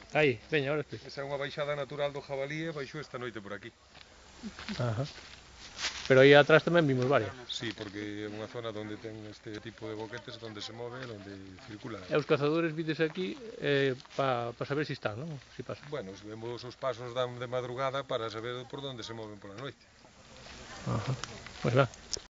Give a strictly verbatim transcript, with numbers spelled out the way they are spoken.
Aí, veña, ahora explica. Esa é unha baixada natural do jabalí e baixou esta noite por aquí. Ajá. Pero aí atrás tamén vimos varias. Sí, porque é unha zona onde ten este tipo de boquetes onde se move, onde circula. E os cazadores vides aquí eh, para pa saber se están, non? Si pasa. Bueno, vemos os pasos dan de madrugada para saber por onde se moven pola noite. Ajá. Pois ben.